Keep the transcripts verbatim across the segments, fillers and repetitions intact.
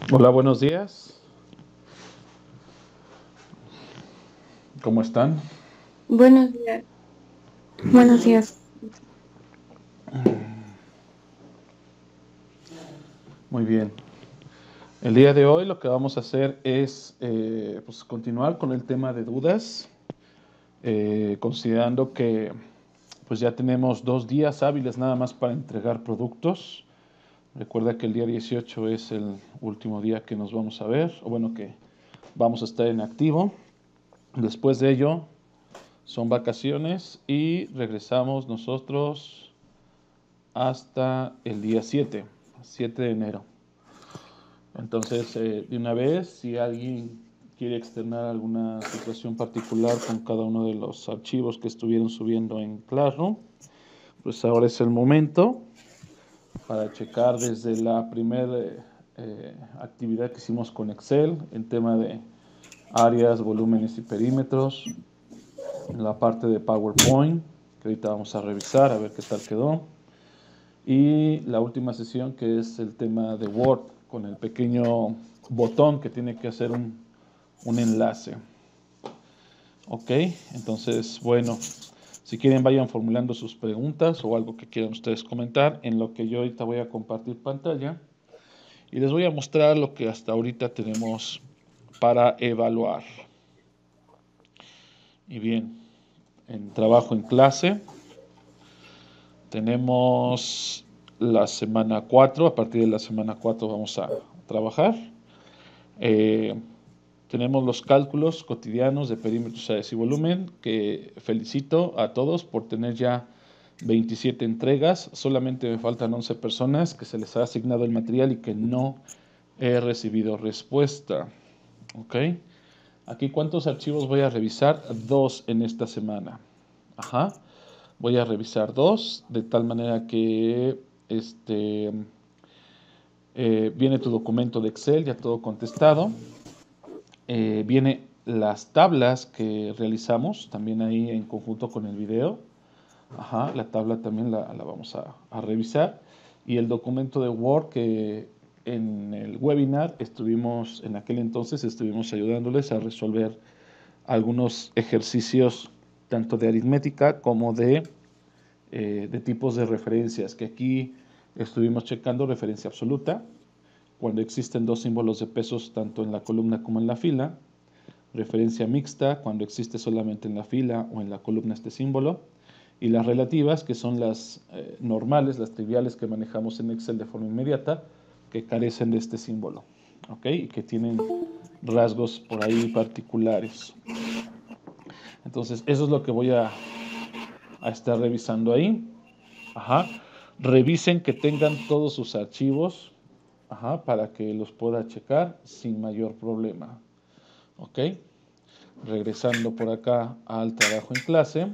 Hola, buenos días. ¿Cómo están? Buenos días. Buenos días. Muy bien. El día de hoy lo que vamos a hacer es eh, pues, continuar con el tema de dudas, eh, considerando que pues ya tenemos dos días hábiles nada más para entregar productos. Recuerda que el día dieciocho es el último día que nos vamos a ver, o bueno, que vamos a estar en activo. Después de ello son vacaciones y regresamos nosotros hasta el día siete, siete de enero. Entonces, eh, de una vez, si alguien quiere externar alguna situación particular con cada uno de los archivos que estuvieron subiendo en Classroom, pues ahora es el momento para checar desde la primera eh, eh, actividad que hicimos con Excel, en tema de áreas, volúmenes y perímetros, en la parte de PowerPoint, que ahorita vamos a revisar a ver qué tal quedó, y la última sesión que es el tema de Word, con el pequeño botón que tiene que hacer un, un enlace. Ok, entonces, bueno, si quieren vayan formulando sus preguntas o algo que quieran ustedes comentar, en lo que yo ahorita voy a compartir pantalla y les voy a mostrar lo que hasta ahorita tenemos para evaluar. Y bien, en trabajo en clase tenemos la semana cuatro. A partir de la semana cuatro vamos a trabajar. Eh, Tenemos los cálculos cotidianos de perímetros, áreas y volumen, que felicito a todos por tener ya veintisiete entregas. Solamente me faltan once personas que se les ha asignado el material y que no he recibido respuesta. ¿Ok? Aquí, ¿cuántos archivos voy a revisar? Dos en esta semana. Ajá. Voy a revisar dos, de tal manera que este, eh, viene tu documento de Excel ya todo contestado. Eh, viene las tablas que realizamos, también ahí en conjunto con el video. Ajá, la tabla también la, la vamos a, a revisar. Y el documento de Word que en el webinar estuvimos, en aquel entonces estuvimos ayudándoles a resolver algunos ejercicios tanto de aritmética como de, eh, de tipos de referencias, que aquí estuvimos checando referencia absoluta, cuando existen dos símbolos de pesos tanto en la columna como en la fila; referencia mixta, cuando existe solamente en la fila o en la columna este símbolo; y las relativas, que son las eh, normales, las triviales que manejamos en Excel de forma inmediata, que carecen de este símbolo, ¿ok? Y que tienen rasgos por ahí particulares. Entonces, eso es lo que voy a, a estar revisando ahí. Ajá. Revisen que tengan todos sus archivos, ajá, para que los pueda checar sin mayor problema. ¿Ok? Regresando por acá al trabajo en clase.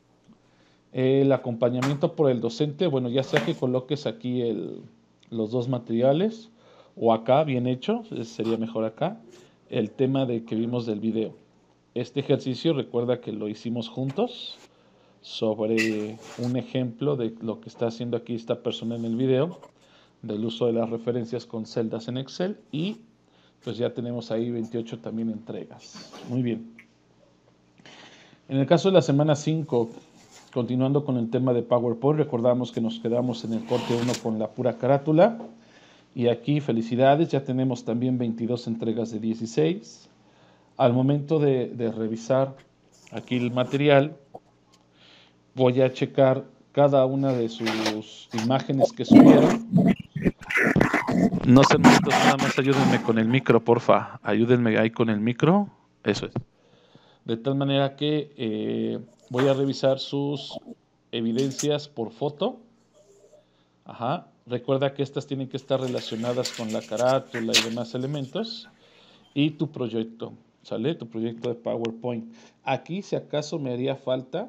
El acompañamiento por el docente, bueno, ya sea que coloques aquí el, los dos materiales o acá, bien hecho, sería mejor acá, el tema de que vimos del video. Este ejercicio recuerda que lo hicimos juntos sobre un ejemplo de lo que está haciendo aquí esta persona en el video, del uso de las referencias con celdas en Excel, y pues ya tenemos ahí veintiocho también entregas. Muy bien. En el caso de la semana cinco, continuando con el tema de PowerPoint, recordamos que nos quedamos en el corte uno con la pura carátula. Y aquí, felicidades, ya tenemos también veintidós entregas de dieciséis. Al momento de, de revisar aquí el material, voy a checar cada una de sus imágenes que subieron. No sean malitos, nada más ayúdenme con el micro, porfa. Ayúdenme ahí con el micro. Eso es. De tal manera que eh, voy a revisar sus evidencias por foto. Ajá. Recuerda que estas tienen que estar relacionadas con la carátula y demás elementos. Y tu proyecto, ¿sale? Tu proyecto de PowerPoint. Aquí, si acaso, me haría falta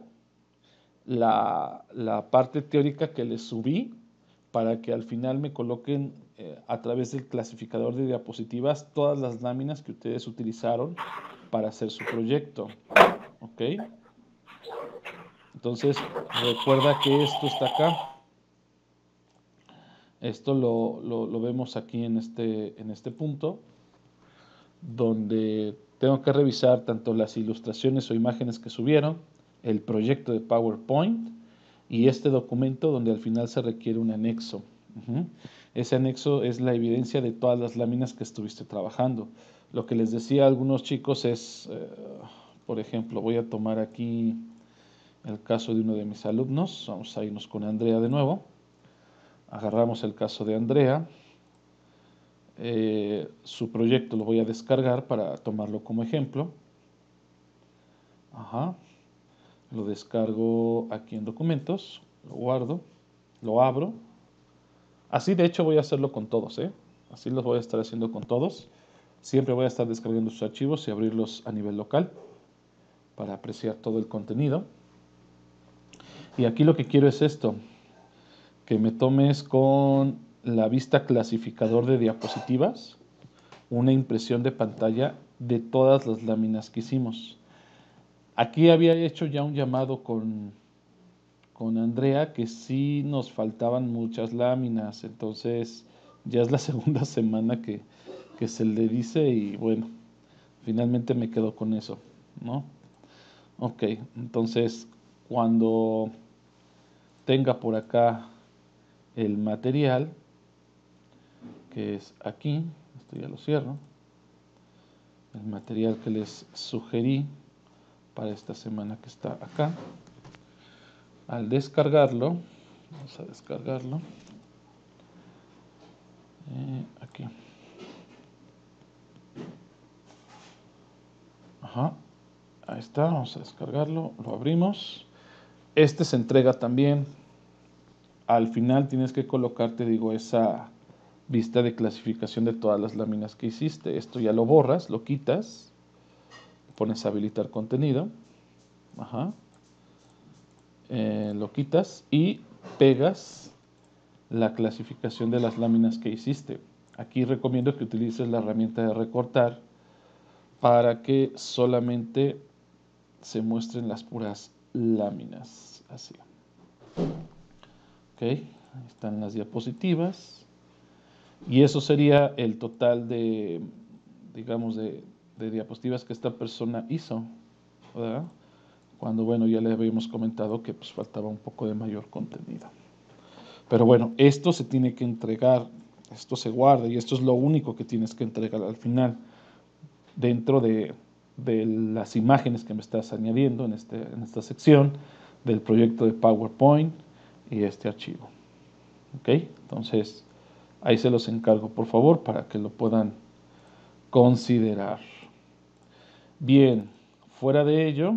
la, la parte teórica que les subí para que al final me coloquen eh, a través del clasificador de diapositivas todas las láminas que ustedes utilizaron para hacer su proyecto. ¿Ok? Entonces, recuerda que esto está acá. Esto lo, lo, lo vemos aquí en este, en este punto, donde tengo que revisar tanto las ilustraciones o imágenes que subieron, el proyecto de PowerPoint y este documento donde al final se requiere un anexo. Uh-huh. Ese anexo es la evidencia de todas las láminas que estuviste trabajando. Lo que les decía a algunos chicos es, eh, por ejemplo, voy a tomar aquí el caso de uno de mis alumnos. Vamos a irnos con Andrea de nuevo. Agarramos el caso de Andrea. Eh, su proyecto lo voy a descargar para tomarlo como ejemplo. Ajá. Lo descargo aquí en documentos, lo guardo, lo abro. Así de hecho voy a hacerlo con todos, ¿eh? Así los voy a estar haciendo con todos. Siempre voy a estar descargando sus archivos y abrirlos a nivel local para apreciar todo el contenido. Y aquí lo que quiero es esto, que me tomes con la vista clasificador de diapositivas una impresión de pantalla de todas las láminas que hicimos. Aquí había hecho ya un llamado con, con Andrea que sí nos faltaban muchas láminas, entonces ya es la segunda semana que, que se le dice y bueno, finalmente me quedo con eso, ¿no? Ok, entonces cuando tenga por acá el material, que es aquí, esto ya lo cierro, el material que les sugerí para esta semana que está acá, al descargarlo, vamos a descargarlo, eh, aquí, ajá, ahí está, vamos a descargarlo, lo abrimos, este se entrega también, al final tienes que colocar, te digo, esa vista de clasificación de todas las láminas que hiciste, esto ya lo borras, lo quitas, pones a habilitar contenido, ajá, eh, lo quitas y pegas la clasificación de las láminas que hiciste. Aquí recomiendo que utilices la herramienta de recortar para que solamente se muestren las puras láminas. Así. Ok, ahí están las diapositivas. Y eso sería el total de, digamos, de, de diapositivas que esta persona hizo, ¿verdad? Cuando, bueno, ya le habíamos comentado que pues faltaba un poco de mayor contenido. Pero bueno, esto se tiene que entregar, esto se guarda y esto es lo único que tienes que entregar al final dentro de, de las imágenes que me estás añadiendo en, este, en esta sección del proyecto de PowerPoint y este archivo. ¿Ok? Entonces, ahí se los encargo, por favor, para que lo puedan considerar. Bien, fuera de ello,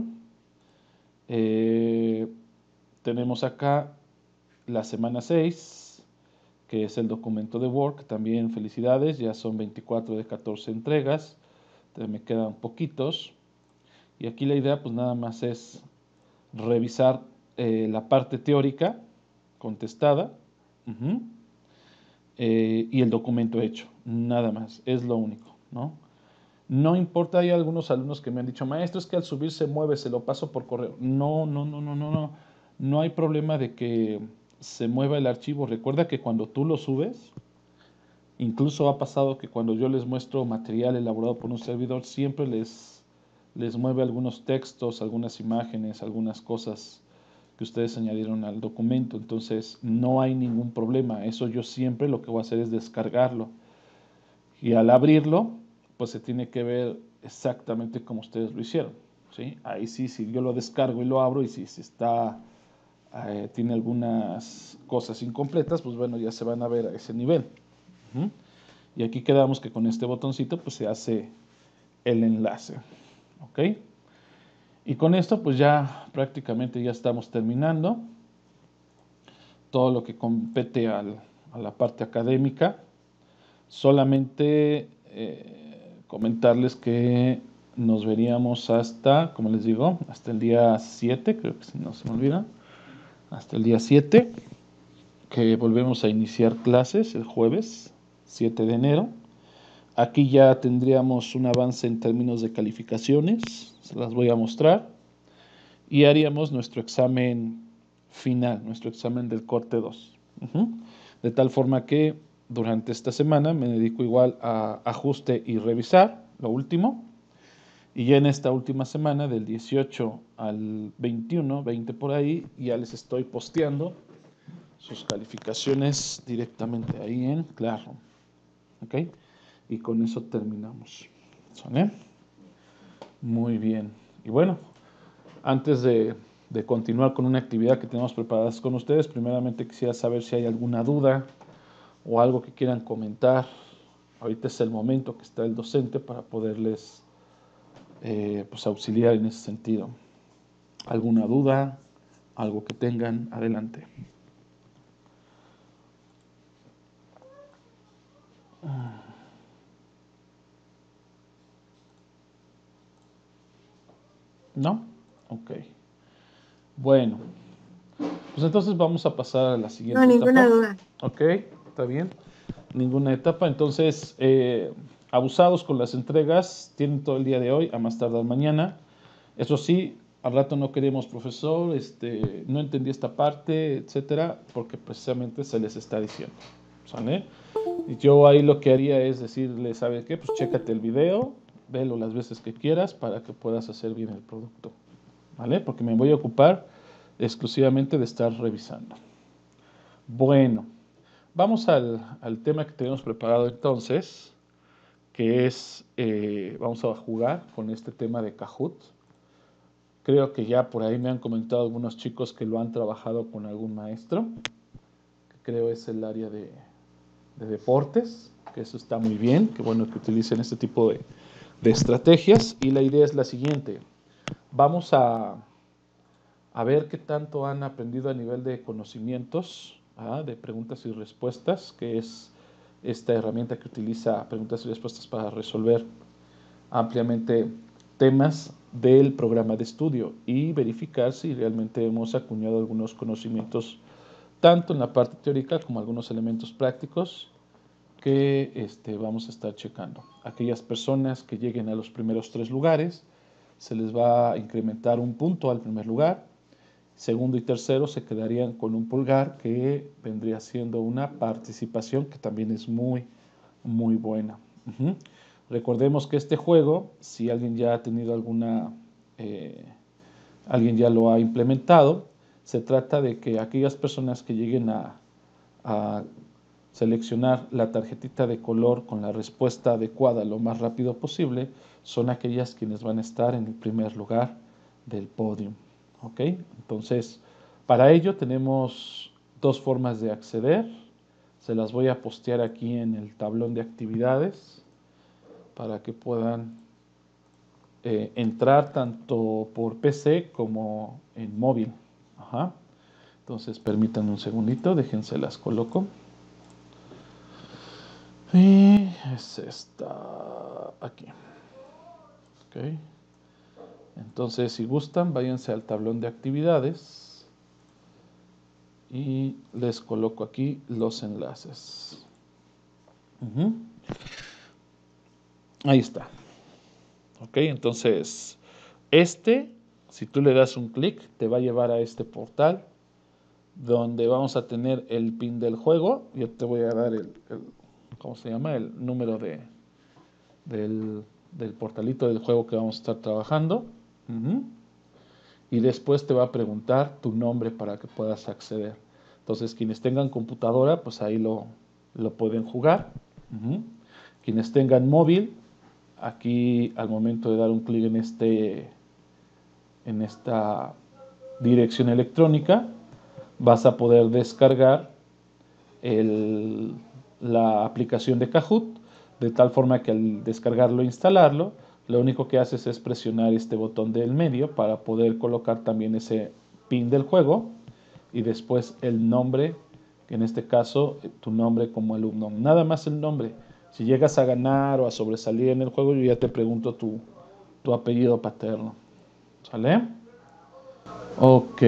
eh, tenemos acá la semana seis, que es el documento de Word. También felicidades, ya son veinticuatro de catorce entregas, me quedan poquitos. Y aquí la idea pues nada más es revisar eh, la parte teórica contestada uh-huh, eh, y el documento hecho, nada más, es lo único, ¿no? No importa, hay algunos alumnos que me han dicho, maestro, es que al subir se mueve, se lo paso por correo. No, no, no, no, no, no. No hay problema de que se mueva el archivo. Recuerda que cuando tú lo subes, incluso ha pasado que cuando yo les muestro material elaborado por un servidor, siempre les, les mueve algunos textos, algunas imágenes, algunas cosas que ustedes añadieron al documento. Entonces, no hay ningún problema. Eso yo siempre lo que voy a hacer es descargarlo. Y al abrirlo, pues se tiene que ver exactamente como ustedes lo hicieron, ¿sí? Ahí sí, si yo lo descargo y lo abro y si, si está, eh, tiene algunas cosas incompletas, pues bueno, ya se van a ver a ese nivel. Uh-huh. Y aquí quedamos que con este botoncito pues se hace el enlace, ¿ok? Y con esto pues ya prácticamente ya estamos terminando todo lo que compete al, a la parte académica. Solamente eh, comentarles que nos veríamos hasta, como les digo, hasta el día siete, creo que si no se me olvida, hasta el día siete, que volvemos a iniciar clases el jueves siete de enero. Aquí ya tendríamos un avance en términos de calificaciones, se las voy a mostrar, y haríamos nuestro examen final, nuestro examen del corte dos. Uh-huh. De tal forma que durante esta semana me dedico igual a ajuste y revisar lo último. Y ya en esta última semana, del dieciocho al veintiuno, veinte por ahí, ya les estoy posteando sus calificaciones directamente ahí en Classroom. ¿Ok? Y con eso terminamos. ¿Sale? Muy bien. Y bueno, antes de, de continuar con una actividad que tenemos preparadas con ustedes, primeramente quisiera saber si hay alguna duda o algo que quieran comentar. Ahorita es el momento que está el docente para poderles eh, pues auxiliar en ese sentido. ¿Alguna duda? ¿Algo que tengan? Adelante. ¿No? Ok. Bueno, pues entonces vamos a pasar a la No, siguiente ninguna etapa. duda. Ok, está bien. Ninguna etapa. Entonces, eh, abusados con las entregas, tienen todo el día de hoy, a más tardar mañana. Eso sí, al rato no queremos, profesor, este, no entendí esta parte, etcétera, porque precisamente se les está diciendo. ¿Sale? Y yo ahí lo que haría es decirle, ¿sabe qué? Pues chécate el video, velo las veces que quieras para que puedas hacer bien el producto. ¿Vale? Porque me voy a ocupar exclusivamente de estar revisando. Bueno, vamos al, al tema que tenemos preparado entonces, que es, eh, vamos a jugar con este tema de Kahoot. Creo que ya por ahí me han comentado algunos chicos que lo han trabajado con algún maestro, que creo es el área de, de deportes, que eso está muy bien, que bueno que utilicen este tipo de, de estrategias. Y la idea es la siguiente, vamos a, a ver qué tanto han aprendido a nivel de conocimientos, ¿ah? de preguntas y respuestas, que es esta herramienta que utiliza preguntas y respuestas para resolver ampliamente temas del programa de estudio y verificar si realmente hemos acuñado algunos conocimientos tanto en la parte teórica como algunos elementos prácticos que este, vamos a estar checando. Aquellas personas que lleguen a los primeros tres lugares, se les va a incrementar un punto al primer lugar. Segundo y tercero se quedarían con un pulgar, que vendría siendo una participación que también es muy, muy buena. Uh-huh. Recordemos que este juego, si alguien ya ha tenido alguna, eh, alguien ya lo ha implementado, se trata de que aquellas personas que lleguen a, a seleccionar la tarjetita de color con la respuesta adecuada lo más rápido posible, son aquellas quienes van a estar en el primer lugar del podio. ¿Ok? Entonces, para ello tenemos dos formas de acceder. Se las voy a postear aquí en el tablón de actividades para que puedan eh, entrar tanto por P C como en móvil. Ajá. Entonces, permítanme un segundito, déjense las coloco. Y es esta aquí. Ok. Entonces, si gustan, váyanse al tablón de actividades y les coloco aquí los enlaces. Uh-huh. Ahí está. Ok, entonces, este, si tú le das un clic, te va a llevar a este portal donde vamos a tener el pin del juego. Yo te voy a dar el, el ¿cómo se llama? El número de, del, del portalito del juego que vamos a estar trabajando. Uh-huh. Y después te va a preguntar tu nombre para que puedas acceder. Entonces, quienes tengan computadora, pues ahí lo, lo pueden jugar. Uh-huh. Quienes tengan móvil, aquí al momento de dar un clic en, este, en esta dirección electrónica, vas a poder descargar el, la aplicación de Kahoot, de tal forma que al descargarlo e instalarlo, lo único que haces es presionar este botón del medio para poder colocar también ese pin del juego y después el nombre, que en este caso tu nombre como alumno, nada más el nombre. Si llegas a ganar o a sobresalir en el juego, yo ya te pregunto tu, tu apellido paterno. ¿Sale? Ok.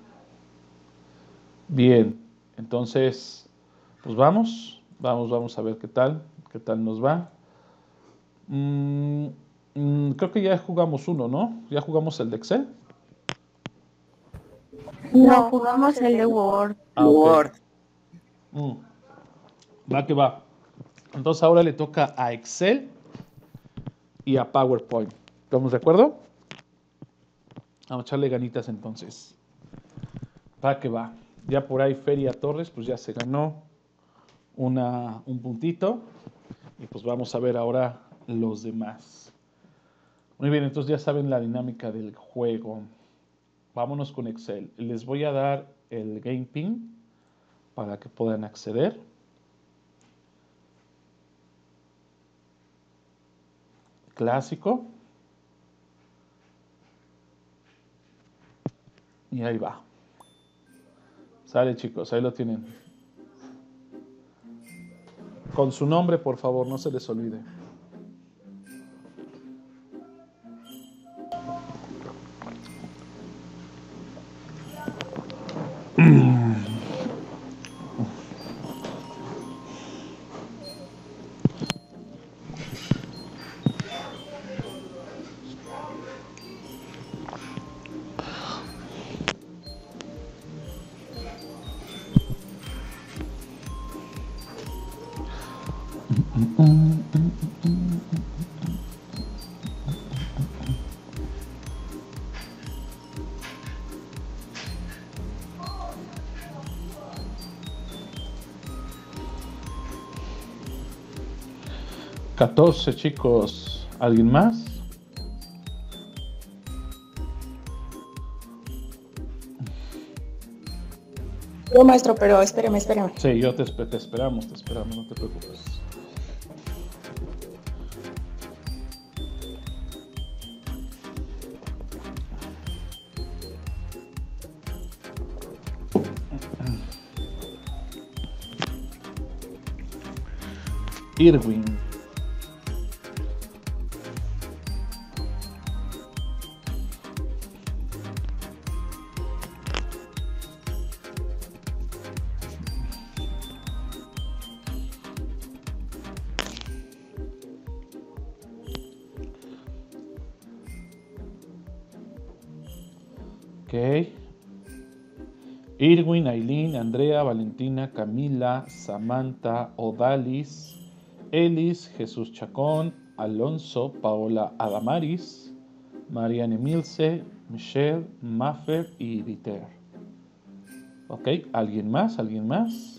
Bien. Entonces, pues vamos, vamos, vamos a ver qué tal, qué tal nos va. Mm, mm, creo que ya jugamos uno, ¿no? Ya jugamos el de Excel. No, jugamos el de Word. Ah, ok. Mm. Va que va. Entonces ahora le toca a Excel y a PowerPoint. ¿Estamos de acuerdo? Vamos a echarle ganitas entonces. Va que va. Ya por ahí Feria Torres, pues ya se ganó una, un puntito. Y pues vamos a ver ahora los demás. Muy bien, entonces ya saben la dinámica del juego. Vámonos con Excel. Les voy a dar el Game Pin para que puedan acceder. Clásico. Y ahí va. Sale, chicos, ahí lo tienen. Con su nombre, por favor, no se les olvide. catorce, chicos. ¿Alguien más? Yo, maestro, pero espéreme, espéreme. Sí, yo te, te esperamos, te esperamos, no te preocupes. Irwin. Ok. Irwin, Aileen, Andrea, Valentina, Camila, Samantha, Odalis, Elis, Jesús Chacón, Alonso, Paola Adamaris, Marianne Milce, Michelle, Maffer y Dieter. Ok, ¿alguien más? ¿Alguien más?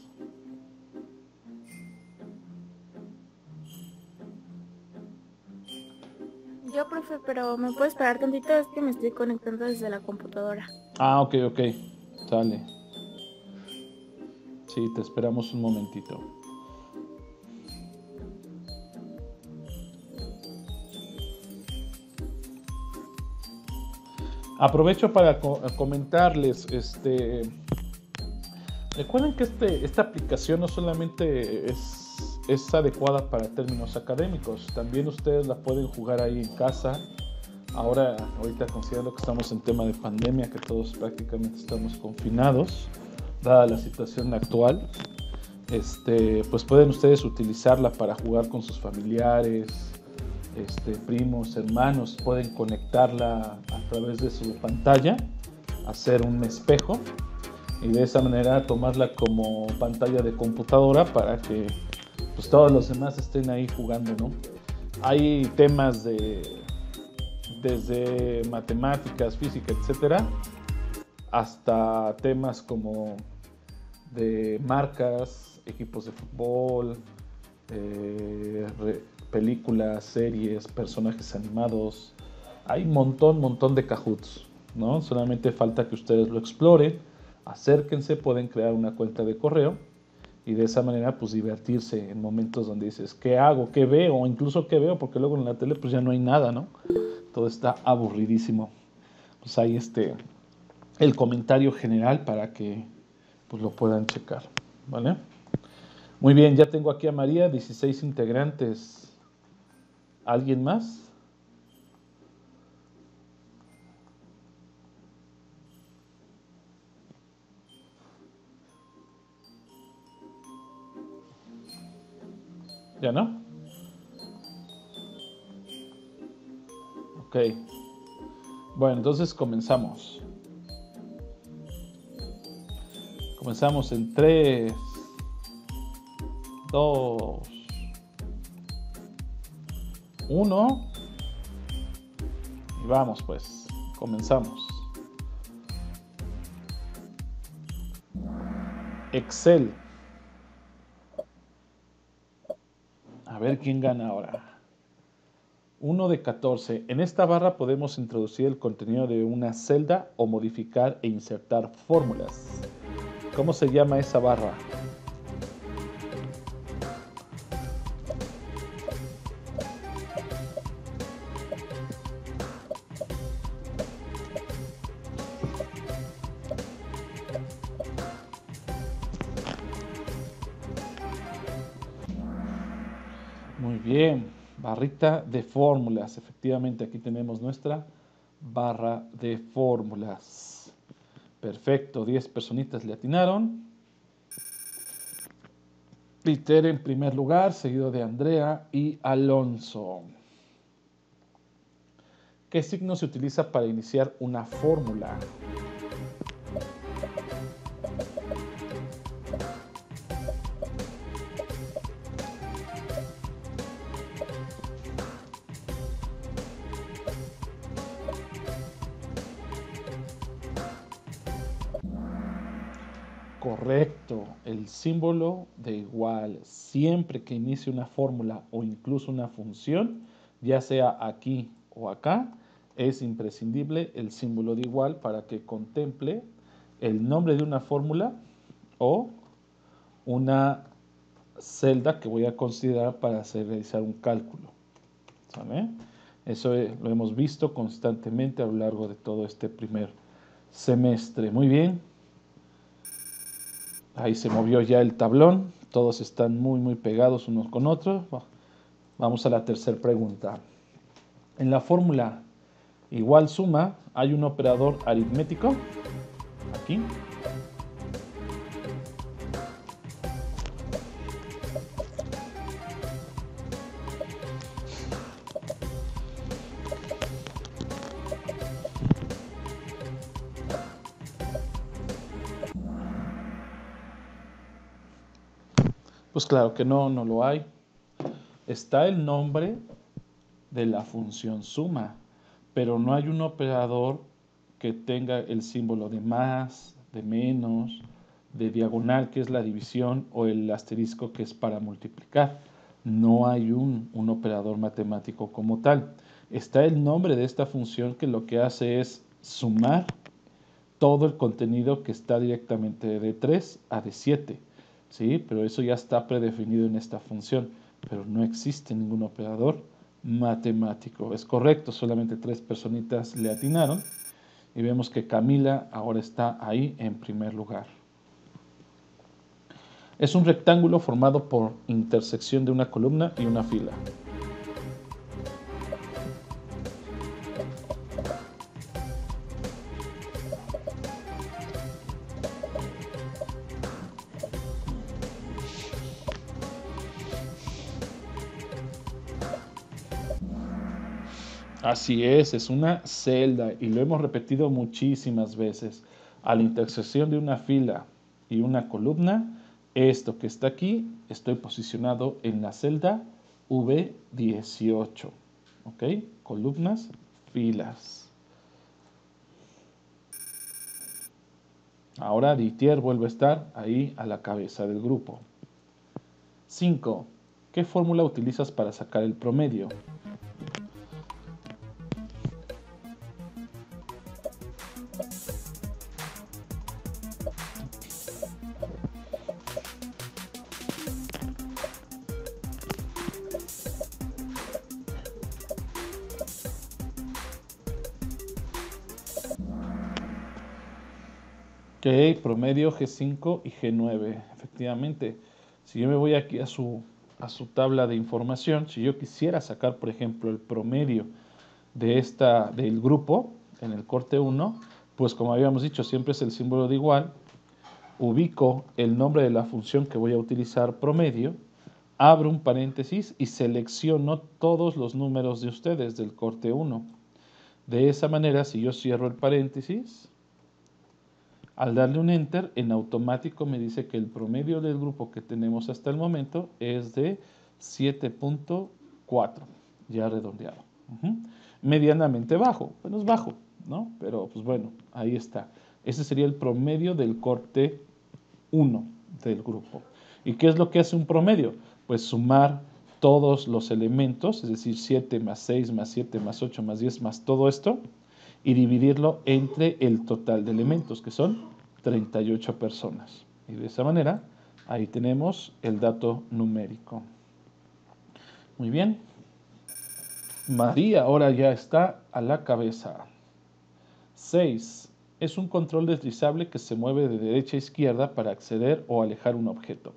Yo, profe, pero ¿me puedo esperar tantito? Es que me estoy conectando desde la computadora. Ah, ok, ok. Sale. Sí, te esperamos un momentito. Aprovecho para co comentarles, este, recuerden que este, esta aplicación no solamente es, es adecuada para términos académicos, también ustedes la pueden jugar ahí en casa. Ahora, ahorita considerando que estamos en tema de pandemia, que todos prácticamente estamos confinados, dada la situación actual, este, pues pueden ustedes utilizarla para jugar con sus familiares, este, primos, hermanos, pueden conectarla a través de su pantalla, hacer un espejo y de esa manera tomarla como pantalla de computadora para que pues, todos los demás estén ahí jugando, ¿no? Hay temas de desde matemáticas, física, etcétera, hasta temas como de marcas, equipos de fútbol, eh, re, películas, series, personajes animados. Hay un montón, montón de Kahoots, ¿no? Solamente falta que ustedes lo exploren, acérquense, pueden crear una cuenta de correo y de esa manera pues divertirse en momentos donde dices, ¿qué hago? ¿Qué veo? O incluso ¿qué veo? Porque luego en la tele pues ya no hay nada, ¿no? Todo está aburridísimo. Pues ahí este, el comentario general para que pues lo puedan checar, ¿vale? Muy bien, ya tengo aquí a María, dieciséis integrantes. ¿Alguien más? ¿Ya no? Ok. Bueno, entonces comenzamos. Comenzamos en tres, dos, uno. Y vamos pues, comenzamos. Excel. A ver quién gana ahora. uno de catorce. En esta barra podemos introducir el contenido de una celda o modificar e insertar fórmulas. ¿Cómo se llama esa barra? Muy bien, barrita de fórmulas. Efectivamente, aquí tenemos nuestra barra de fórmulas. Perfecto, diez personitas le atinaron. Peter en primer lugar, seguido de Andrea y Alonso. ¿Qué signo se utiliza para iniciar una fórmula? Correcto, el símbolo de igual. Siempre que inicie una fórmula o incluso una función, ya sea aquí o acá, es imprescindible el símbolo de igual para que contemple el nombre de una fórmula o una celda que voy a considerar para hacer realizar un cálculo. ¿Sale? Eso lo hemos visto constantemente a lo largo de todo este primer semestre. Muy bien. Ahí se movió ya el tablón. Todos están muy, muy pegados unos con otros. Vamos a la tercera pregunta. En la fórmula igual suma, hay un operador aritmético. Aquí. Pues claro que no, no lo hay. Está el nombre de la función suma, pero no hay un operador que tenga el símbolo de más, de menos, de diagonal, que es la división, o el asterisco, que es para multiplicar. No hay un, un operador matemático como tal. Está el nombre de esta función, que lo que hace es sumar todo el contenido que está directamente de tres a de siete. ¿Sí? Pero eso ya está predefinido en esta función, pero no existe ningún operador matemático. Es correcto, solamente tres personitas le atinaron y vemos que Camila ahora está ahí en primer lugar. Es un rectángulo formado por intersección de una columna y una fila. Así es, es una celda y lo hemos repetido muchísimas veces. A la intersección de una fila y una columna, esto que está aquí, estoy posicionado en la celda V dieciocho. ¿Ok? Columnas, filas. Ahora Dittier vuelve a estar ahí a la cabeza del grupo. cinco. ¿Qué fórmula utilizas para sacar el promedio? Ok, promedio G cinco y G nueve. Efectivamente, si yo me voy aquí a su, a su tabla de información, si yo quisiera sacar, por ejemplo, el promedio de esta, del grupo en el corte uno, pues como habíamos dicho, siempre es el símbolo de igual. Ubico el nombre de la función que voy a utilizar, promedio, abro un paréntesis y selecciono todos los números de ustedes del corte uno. De esa manera, si yo cierro el paréntesis, Al darle un enter, en automático me dice que el promedio del grupo que tenemos hasta el momento es de siete punto cuatro, ya redondeado. Uh-huh. Medianamente bajo, bueno, es bajo, ¿no? Pero pues bueno, ahí está. Ese sería el promedio del corte uno del grupo. ¿Y qué es lo que hace un promedio? Pues sumar todos los elementos, es decir, siete más seis más siete más ocho más diez más todo esto, y dividirlo entre el total de elementos, que son treinta y ocho personas. Y de esa manera, ahí tenemos el dato numérico. Muy bien. María ahora ya está a la cabeza. seis. Es un control deslizable que se mueve de derecha a izquierda para acceder o alejar un objeto.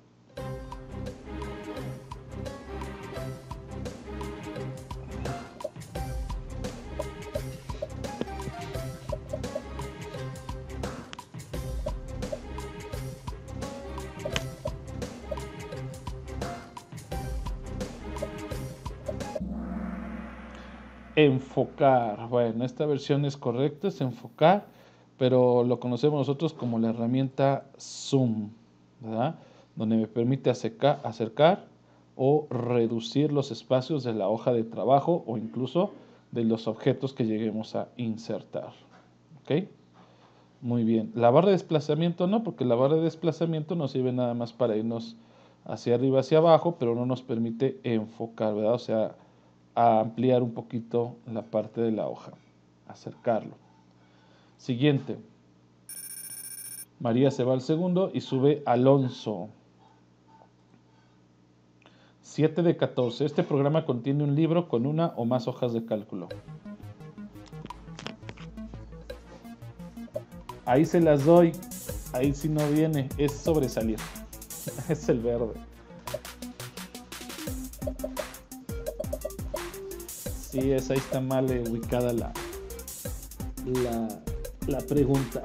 Enfocar. Bueno, esta versión es correcta, es enfocar, pero lo conocemos nosotros como la herramienta Zoom, ¿verdad? Donde me permite acercar, acercar o reducir los espacios de la hoja de trabajo o incluso de los objetos que lleguemos a insertar. ¿Ok? Muy bien. La barra de desplazamiento no, porque la barra de desplazamiento nos sirve nada más para irnos hacia arriba, hacia abajo, pero no nos permite enfocar, ¿verdad? O sea, a ampliar un poquito la parte de la hoja, acercarlo. Siguiente. María se va al segundo y sube Alonso. siete de catorce. Este programa contiene un libro con una o más hojas de cálculo. Ahí se las doy. Ahí sí no viene. Es sobresalir. Es el verde. Sí, es, ahí está mal ubicada la, la, la pregunta.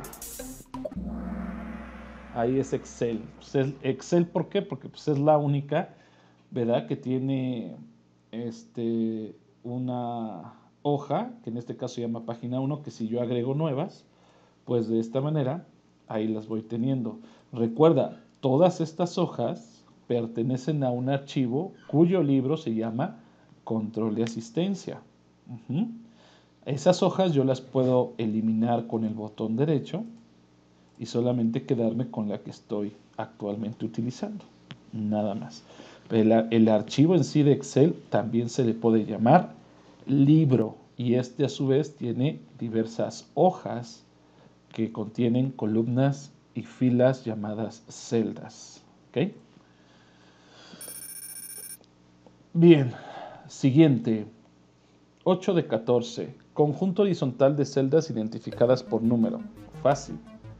Ahí es Excel. Pues es Excel, ¿por qué? Porque pues es la única, ¿verdad? Que tiene este, una hoja, que en este caso se llama página uno, que si yo agrego nuevas, pues de esta manera, ahí las voy teniendo. Recuerda, todas estas hojas pertenecen a un archivo cuyo libro se llama control de asistencia. Uh-huh. Esas hojas yo las puedo eliminar con el botón derecho y solamente quedarme con la que estoy actualmente utilizando. Nada más. El, el archivo en sí de Excel también se le puede llamar libro y este a su vez tiene diversas hojas que contienen columnas y filas llamadas celdas. ¿Ok? Bien, siguiente. ocho de catorce. Conjunto horizontal de celdas identificadas por número. Fácil.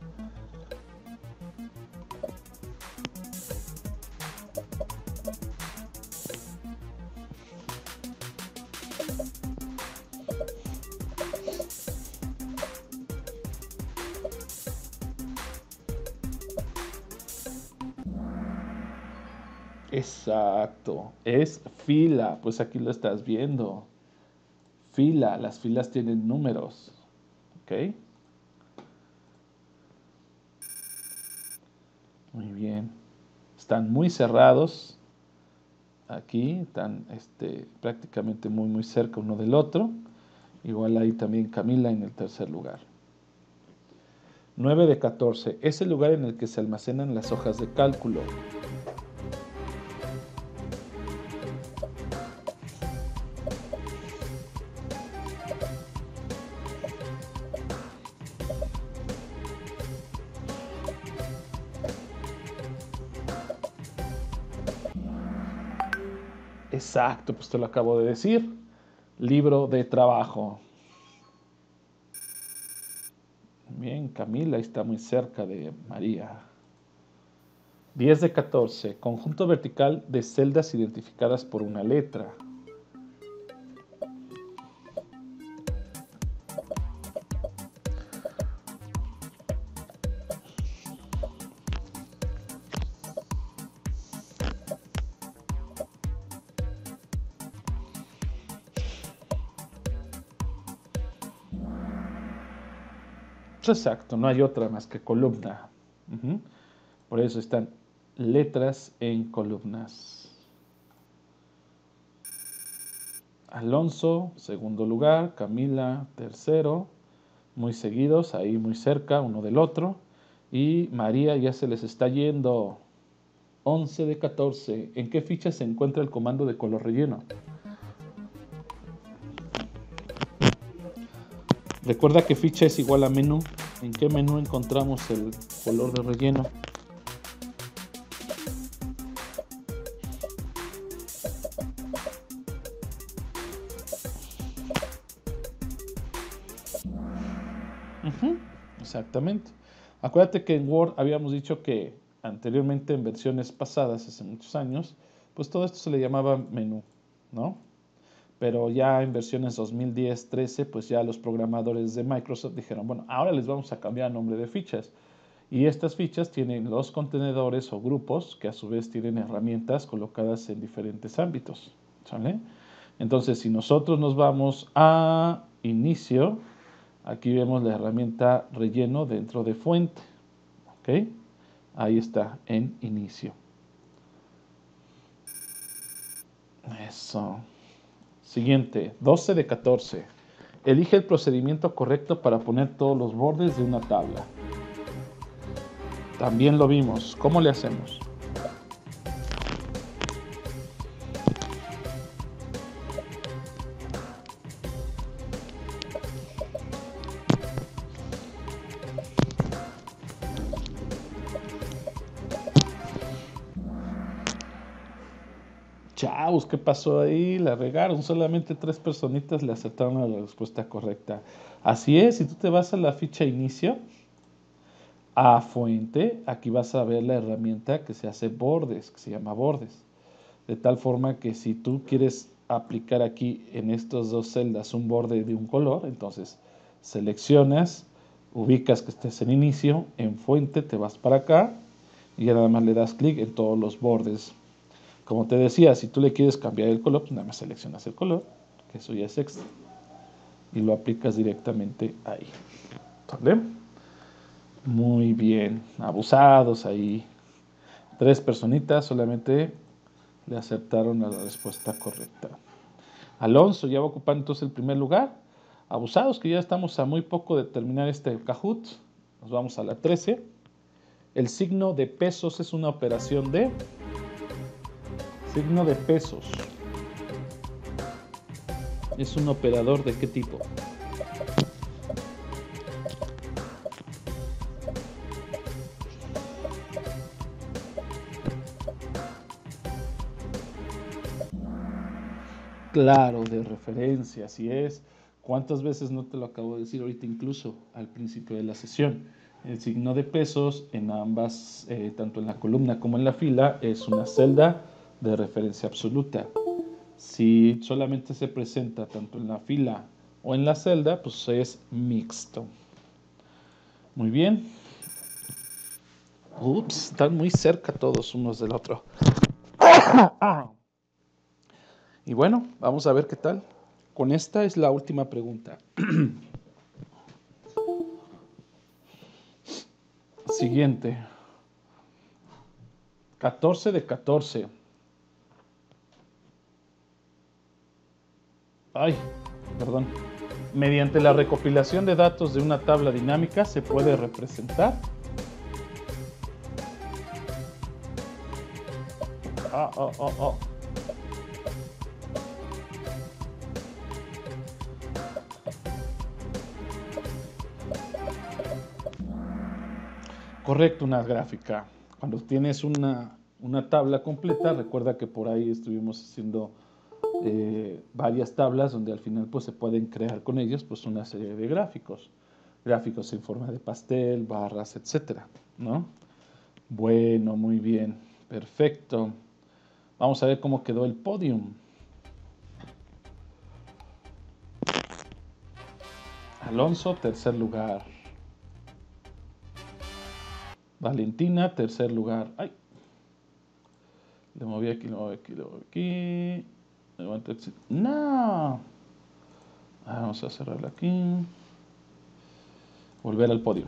Exacto, es fila, pues aquí lo estás viendo. Fila, las filas tienen números, ¿ok? Muy bien, están muy cerrados, aquí están este, prácticamente muy muy cerca uno del otro. Igual ahí también Camila en el tercer lugar. nueve de catorce, es el lugar en el que se almacenan las hojas de cálculo. Exacto, pues te lo acabo de decir. Libro de trabajo. Bien, Camila está muy cerca de María. diez de catorce. Conjunto vertical de celdas identificadas por una letra. Exacto, no hay otra más que columna. Ujú. Por eso están letras en columnas. Alonso, segundo lugar, Camila, tercero, muy seguidos, ahí muy cerca uno del otro. Y María ya se les está yendo. once de catorce. ¿En qué ficha se encuentra el comando de color relleno? Recuerda que ficha es igual a menú. ¿En qué menú encontramos el color de relleno? Ujú, exactamente. Acuérdate que en Word habíamos dicho que anteriormente en versiones pasadas, hace muchos años, pues todo esto se le llamaba menú, ¿no? Pero ya en versiones dos mil diez, trece, pues ya los programadores de Microsoft dijeron, bueno, ahora les vamos a cambiar el nombre de fichas. Y estas fichas tienen los contenedores o grupos que a su vez tienen herramientas colocadas en diferentes ámbitos, ¿sale? Entonces, si nosotros nos vamos a inicio, aquí vemos la herramienta relleno dentro de fuente, ¿ok? Ahí está, en inicio. Eso. Siguiente, doce de catorce. Elige el procedimiento correcto para poner todos los bordes de una tabla. También lo vimos. ¿Cómo le hacemos? Chavos, ¿qué pasó ahí? La regaron. Solamente tres personitas le acertaron a la respuesta correcta. Así es, si tú te vas a la ficha inicio, a fuente, aquí vas a ver la herramienta que se hace bordes, que se llama bordes. De tal forma que si tú quieres aplicar aquí en estas dos celdas un borde de un color, entonces seleccionas, ubicas que estés en inicio, en fuente te vas para acá y ya nada más le das clic en todos los bordes. Como te decía, si tú le quieres cambiar el color, pues nada más seleccionas el color, que eso ya es extra, y lo aplicas directamente ahí. ¿Vale? Muy bien, abusados ahí. Tres personitas solamente le aceptaron a la respuesta correcta. Alonso ya va a ocupar entonces el primer lugar. Abusados que ya estamos a muy poco de terminar este Kahoot. Nos vamos a la trece. El signo de pesos es una operación de... Signo de pesos. ¿Es un operador de qué tipo? Claro, de referencia, así es. ¿Cuántas veces no te lo acabo de decir ahorita incluso al principio de la sesión? El signo de pesos en ambas, eh, tanto en la columna como en la fila, es una celda de referencia absoluta. Si solamente se presenta tanto en la fila o en la celda, pues es mixto. Muy bien. Ups, están muy cerca todos unos del otro. Y bueno, vamos a ver qué tal. Con esta es la última pregunta. Siguiente. catorce de catorce. Ay, perdón. Mediante la recopilación de datos de una tabla dinámica se puede representar. Ah, oh, oh, oh. Correcto, una gráfica. Cuando tienes una, una tabla completa, recuerda que por ahí estuvimos haciendo eh, varias tablas donde al final pues se pueden crear con ellos pues una serie de gráficos. Gráficos en forma de pastel, barras, etcétera, ¿no? Bueno, muy bien. Perfecto. Vamos a ver cómo quedó el podium. Alonso, tercer lugar. Valentina, tercer lugar. ¡Ay! Le moví aquí, le moví aquí, le moví aquí. Levanta el... ¡No! Vamos a cerrarla aquí. volver al podio.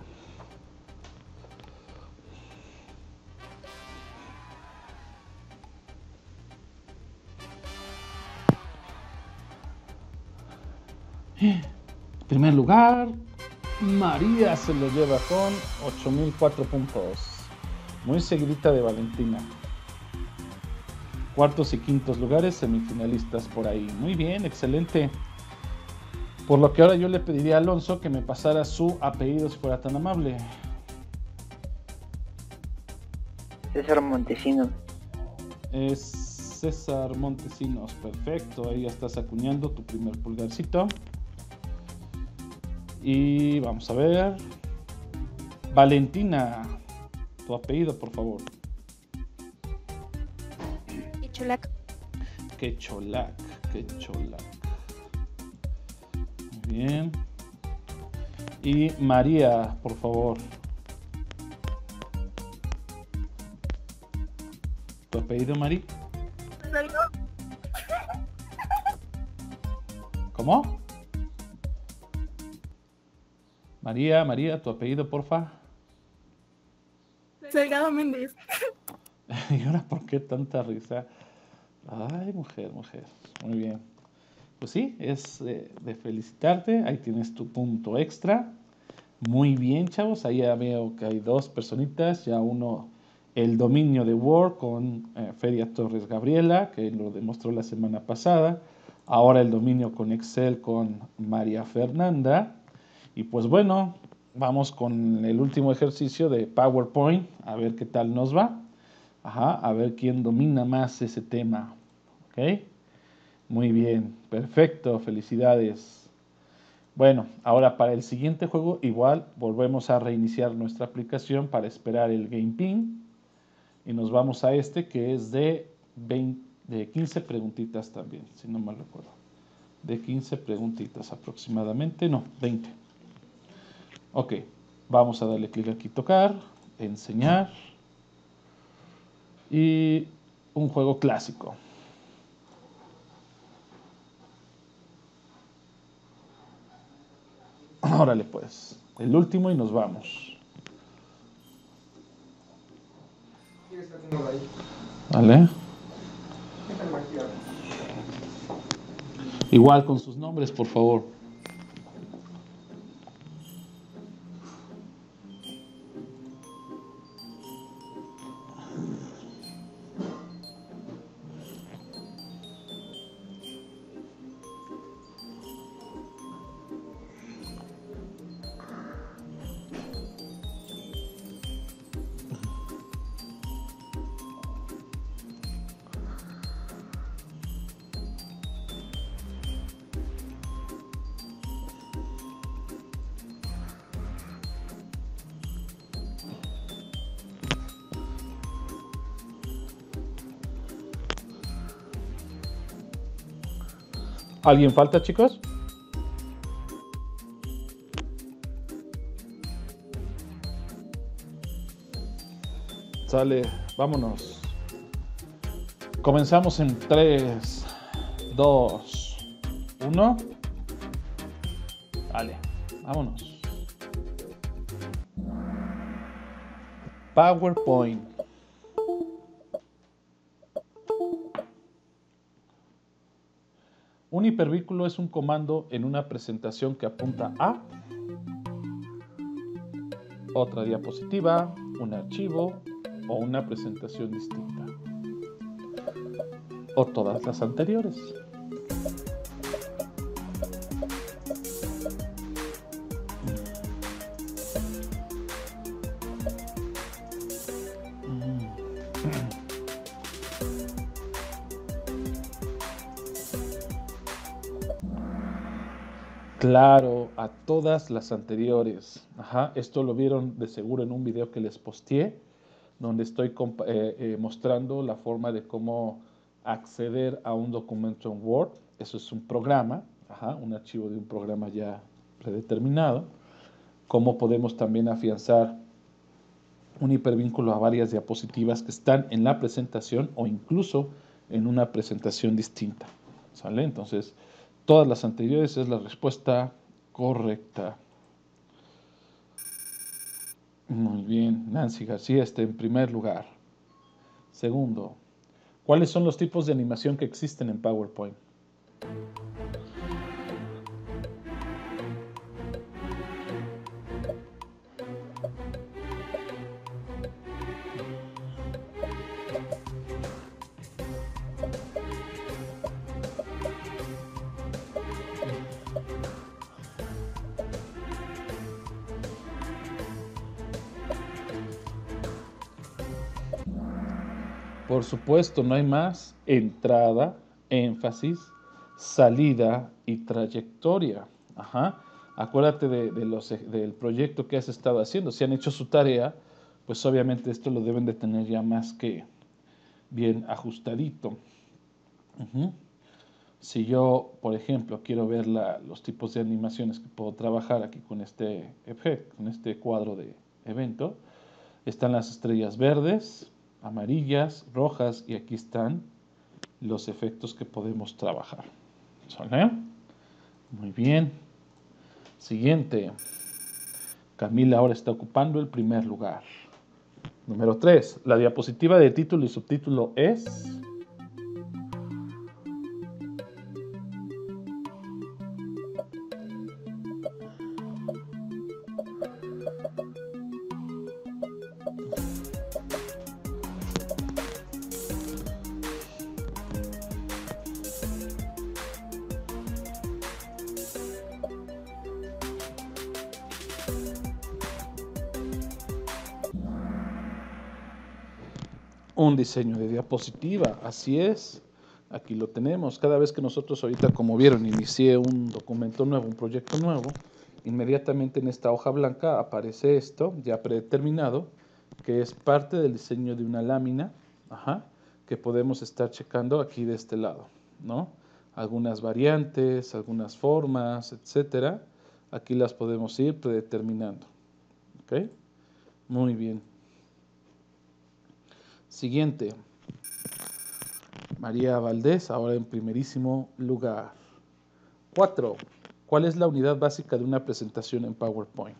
Primer lugar, María se lo lleva con ocho mil cuatro puntos. Muy seguidita de Valentina. Cuartos y quintos lugares, semifinalistas por ahí. Muy bien, excelente. Por lo que ahora yo le pediría a Alonso que me pasara su apellido si fuera tan amable. César Montesinos. Es César Montesinos, perfecto. Ahí ya estás acuñando tu primer pulgarcito. Y vamos a ver. Valentina, tu apellido, por favor. Quecholac. Quecholac, Quecholac. Muy bien. Y María, por favor. ¿Tu apellido, Mari? ¿Cómo? María, María, tu apellido, porfa. Salgado Méndez. ¿Y ahora por qué tanta risa? Ay, mujer, mujer. Muy bien. Pues sí, es eh, de felicitarte. Ahí tienes tu punto extra. Muy bien, chavos. Ahí ya veo que hay dos personitas. Ya uno, el dominio de Word con eh, Feria Torres Gabriela, que lo demostró la semana pasada. Ahora el dominio con Excel con María Fernanda. Y pues bueno, vamos con el último ejercicio de PowerPoint. A ver qué tal nos va. Ajá, a ver quién domina más ese tema. ¿Ok? Muy bien, perfecto, felicidades. Bueno, ahora para el siguiente juego igual volvemos a reiniciar nuestra aplicación para esperar el Game Pin. Y nos vamos a este que es de, veinte, de quince preguntitas también, si no mal recuerdo. De quince preguntitas aproximadamente, no, veinte. Ok, vamos a darle clic aquí, tocar, enseñar. Y un juego clásico. Órale pues, el último y nos vamos. Vale. Igual con sus nombres, por favor. ¿Alguien falta, chicos? Sale, vámonos. Comenzamos en tres, dos, uno. Vale, vámonos. PowerPoint. Un hipervínculo es un comando en una presentación que apunta a otra diapositiva, un archivo o una presentación distinta. O todas las anteriores. Claro, a todas las anteriores. Ajá, esto lo vieron de seguro en un video que les posteé, donde estoy eh, eh, mostrando la forma de cómo acceder a un documento en Word. Eso es un programa, ajá, un archivo de un programa ya predeterminado. Cómo podemos también afianzar un hipervínculo a varias diapositivas que están en la presentación o incluso en una presentación distinta. ¿Sale? Entonces, todas las anteriores es la respuesta correcta. Muy bien, Nancy García está en primer lugar. Segundo, ¿cuáles son los tipos de animación que existen en PowerPoint? Por supuesto, no hay más. Entrada, énfasis, salida y trayectoria. Ajá. Acuérdate de, de los, del proyecto que has estado haciendo. Si han hecho su tarea, pues obviamente esto lo deben de tener ya más que bien ajustadito. Uh-huh. Si yo, por ejemplo, quiero ver la, los tipos de animaciones que puedo trabajar aquí con este effect, con este cuadro de evento, están las estrellas verdes, amarillas, rojas, y aquí están los efectos que podemos trabajar. ¿Sale? Muy bien. Siguiente. Camila ahora está ocupando el primer lugar. Número tres. La diapositiva de título y subtítulo es... un diseño de diapositiva, así es, aquí lo tenemos. Cada vez que nosotros ahorita, como vieron, inicié un documento nuevo, un proyecto nuevo, inmediatamente en esta hoja blanca aparece esto, ya predeterminado, que es parte del diseño de una lámina, ajá, que podemos estar checando aquí de este lado, ¿no? Algunas variantes, algunas formas, etcétera, aquí las podemos ir predeterminando, ¿ok? Muy bien. Siguiente, María Valdés, ahora en primerísimo lugar. Cuatro, ¿cuál es la unidad básica de una presentación en PowerPoint?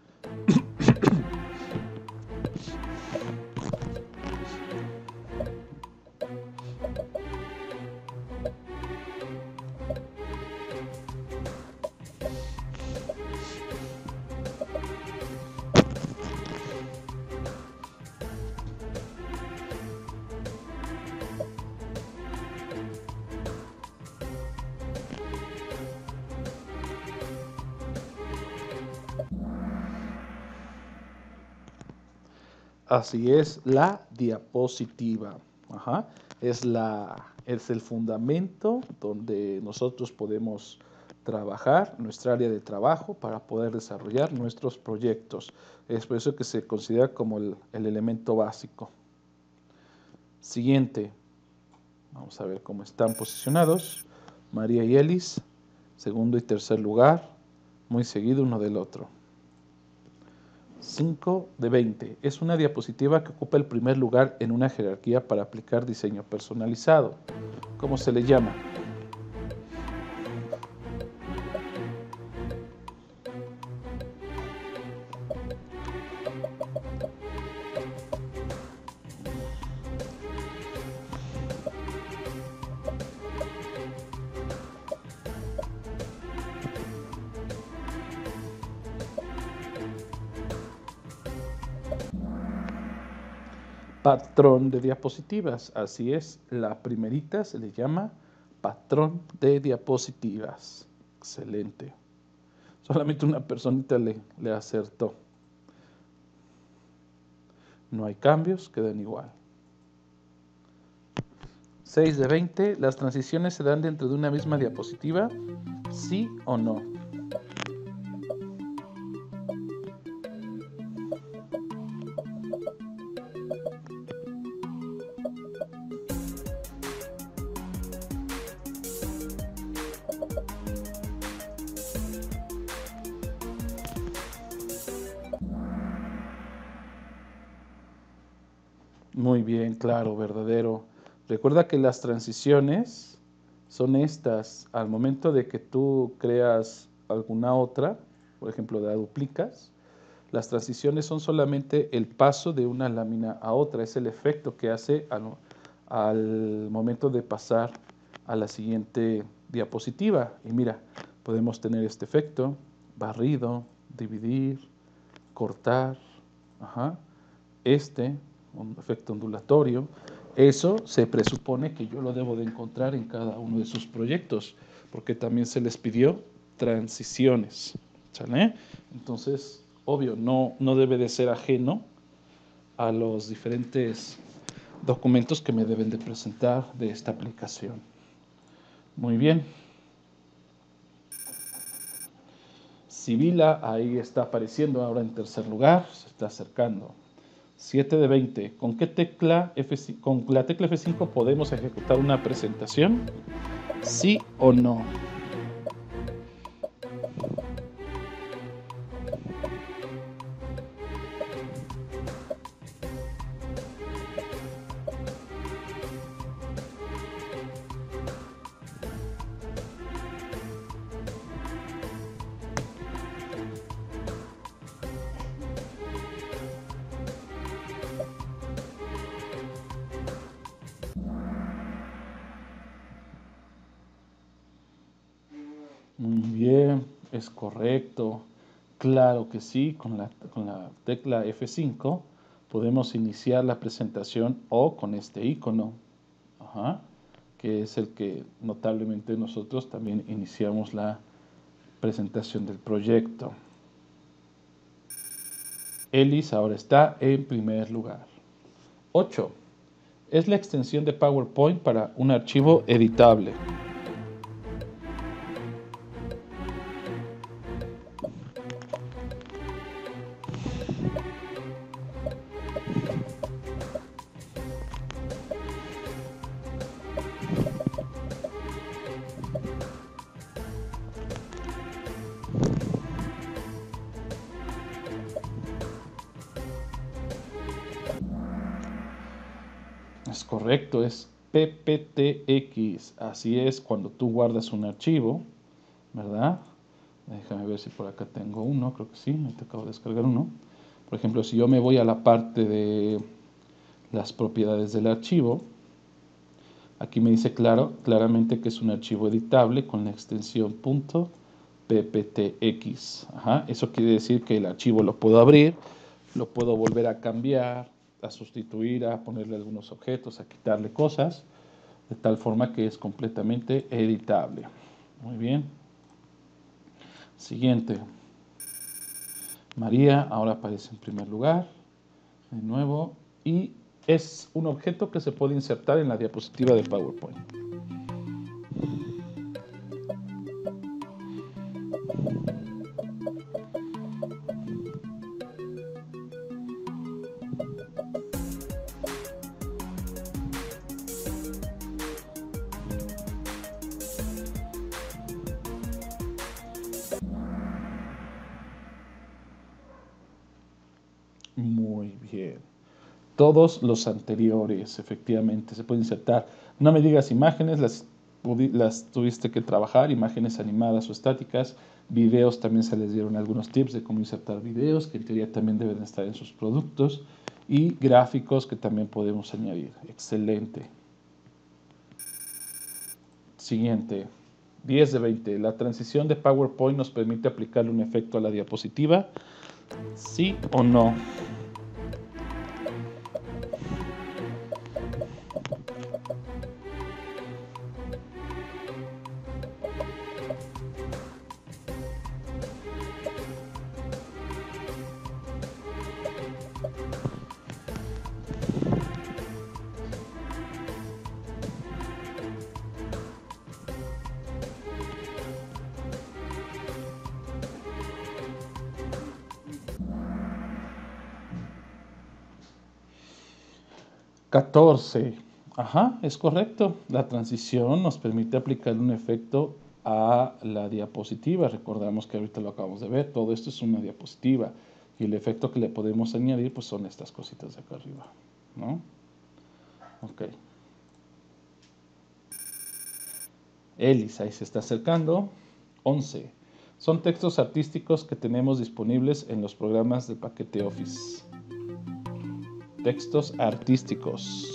Así es, la diapositiva. Ajá. Es, la, es el fundamento donde nosotros podemos trabajar, nuestra área de trabajo, para poder desarrollar nuestros proyectos. Es por eso que se considera como el, el elemento básico. Siguiente. Vamos a ver cómo están posicionados. María y Elis, segundo y tercer lugar, muy seguido uno del otro. cinco de veinte. Es una diapositiva que ocupa el primer lugar en una jerarquía para aplicar diseño personalizado. ¿Cómo se le llama? Patrón de diapositivas, así es, la primerita se le llama patrón de diapositivas. Excelente. Solamente una personita le, le acertó. No hay cambios, quedan igual. seis de veinte, ¿las transiciones se dan dentro de una misma diapositiva? ¿Sí o no? Muy bien, claro, verdadero. Recuerda que las transiciones son estas. Al momento de que tú creas alguna otra, por ejemplo, la duplicas, Las transiciones son solamente el paso de una lámina a otra, es el efecto que hace al, al momento de pasar a la siguiente diapositiva. Y mira, podemos tener este efecto, barrido, dividir, cortar, ajá, este, un efecto ondulatorio. Eso se presupone que yo lo debo de encontrar en cada uno de sus proyectos, porque también se les pidió transiciones, ¿sale? Entonces, obvio, no, no debe de ser ajeno a los diferentes documentos que me deben de presentar de esta aplicación. Muy bien. Sibila ahí está apareciendo ahora en tercer lugar, se está acercando. siete de veinte. ¿Con qué tecla F cinco, con la tecla F cinco podemos ejecutar una presentación? ¿Sí o no? Muy bien, es correcto. Claro que sí, con la, con la tecla F cinco podemos iniciar la presentación o con este icono, ajá, que es el que notablemente nosotros también iniciamos la presentación del proyecto. Elis ahora está en primer lugar. ocho. Es la extensión de PowerPoint para un archivo editable. Es correcto, es P P T X. Así es cuando tú guardas un archivo, ¿verdad? Déjame ver si por acá tengo uno, creo que sí, te acabo de descargar uno. Por ejemplo, si yo me voy a la parte de las propiedades del archivo, aquí me dice claro, claramente que es un archivo editable con la extensión .pptx. Ajá, eso quiere decir que el archivo lo puedo abrir, lo puedo volver a cambiar, a sustituir, a ponerle algunos objetos, a quitarle cosas, de tal forma que es completamente editable. Muy bien. Siguiente. María ahora aparece en primer lugar, de nuevo, y es un objeto que se puede insertar en la diapositiva de PowerPoint. Muy bien. Todos los anteriores, efectivamente, se pueden insertar. No me digas imágenes, las, las tuviste que trabajar, imágenes animadas o estáticas. Videos también se les dieron algunos tips de cómo insertar videos, que en teoría también deben estar en sus productos. Y gráficos que también podemos añadir. Excelente. Siguiente. diez de veinte. La transición de PowerPoint nos permite aplicarle un efecto a la diapositiva. ¿Sí o no? catorce. Ajá, es correcto. La transición nos permite aplicar un efecto a la diapositiva. Recordamos que ahorita lo acabamos de ver. Todo esto es una diapositiva. Y el efecto que le podemos añadir pues son estas cositas de acá arriba, ¿no? Ok. Elis, ahí se está acercando. once. Son textos artísticos que tenemos disponibles en los programas del paquete Office. Textos artísticos.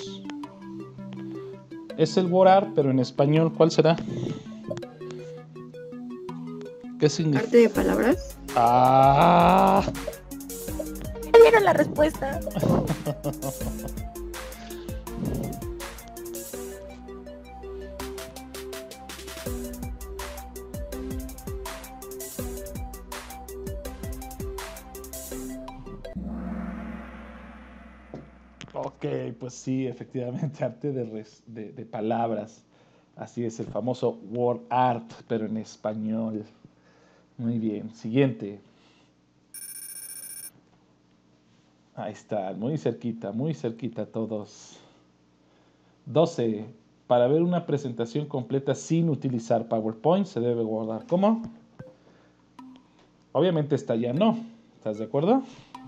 Es el WordArt, pero en español, ¿cuál será? ¿Qué significa? ¿Arte de palabras? ¡Ah! ¿Ya vieron la respuesta? Ok, pues sí, efectivamente, arte de, res, de, de palabras. Así es, el famoso word art, pero en español. Muy bien, siguiente. Ahí está, muy cerquita, muy cerquita todos. doce. Para ver una presentación completa sin utilizar PowerPoint se debe guardar. ¿Cómo? Obviamente esta ya no. ¿Estás de acuerdo?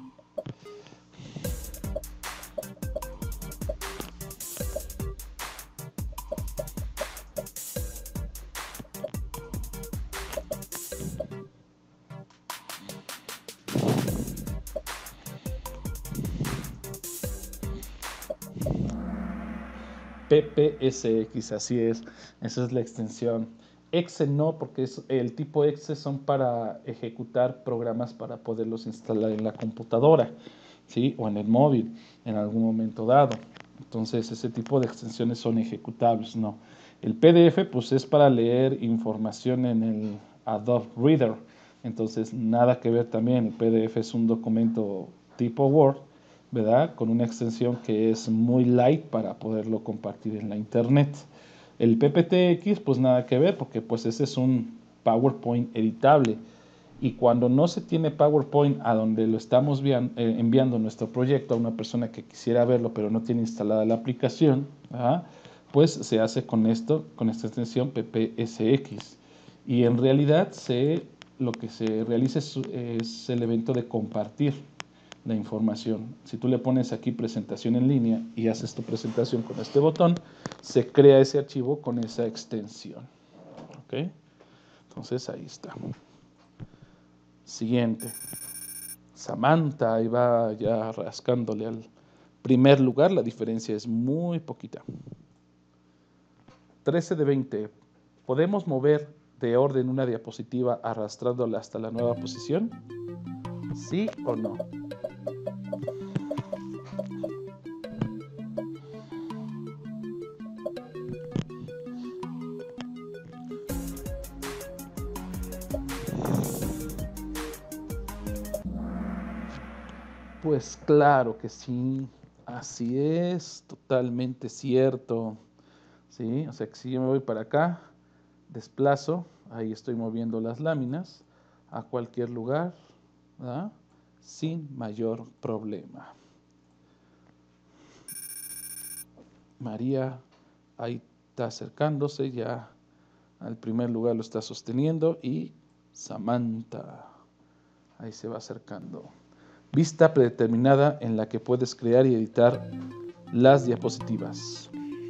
P P S X, así es, esa es la extensión. Exe no, porque es, el tipo Exe son para ejecutar programas para poderlos instalar en la computadora, ¿sí? O en el móvil, en algún momento dado. Entonces, ese tipo de extensiones son ejecutables, no. El P D F, pues, es para leer información en el Adobe Reader. Entonces, nada que ver también. El P D F es un documento tipo Word, ¿verdad? Con una extensión que es muy light para poderlo compartir en la internet. El P P T X, pues nada que ver, porque pues ese es un PowerPoint editable. Y cuando no se tiene PowerPoint a donde lo estamos enviando nuestro proyecto a una persona que quisiera verlo, pero no tiene instalada la aplicación, ¿verdad? Pues se hace con esto, con esta extensión P P S X. Y en realidad se, lo que se realiza es, es el evento de compartir la información. Si tú le pones aquí presentación en línea y haces tu presentación con este botón, se crea ese archivo con esa extensión. ¿Ok? Entonces ahí está. Siguiente. Samantha, ahí va ya rascándole al primer lugar. La diferencia es muy poquita. trece de veinte. ¿Podemos mover de orden una diapositiva arrastrándola hasta la nueva posición? ¿Sí o no? Pues claro que sí, así es, totalmente cierto. ¿Sí? O sea que si yo me voy para acá, desplazo, ahí estoy moviendo las láminas a cualquier lugar, ¿verdad? Sin mayor problema. María ahí está acercándose, ya al primer lugar lo está sosteniendo, y Samantha ahí se va acercando. Vista predeterminada en la que puedes crear y editar las diapositivas.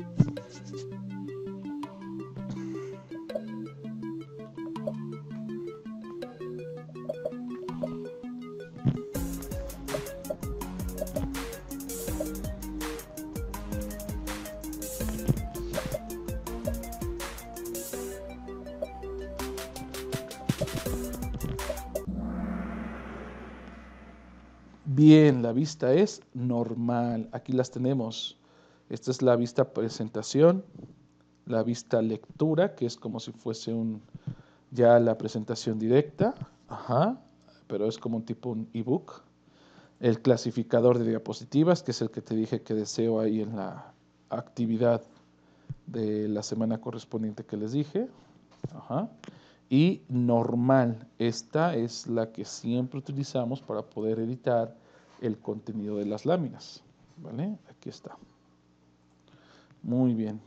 Bien, la vista es normal. Aquí las tenemos. Esta es la vista presentación, la vista lectura, que es como si fuese un ya la presentación directa, ajá, pero es como un tipo un ebook. El clasificador de diapositivas, que es el que te dije que deseo ahí en la actividad de la semana correspondiente que les dije, ajá. Y normal, esta es la que siempre utilizamos para poder editar el contenido de las láminas, ¿vale? Aquí está. Muy bien.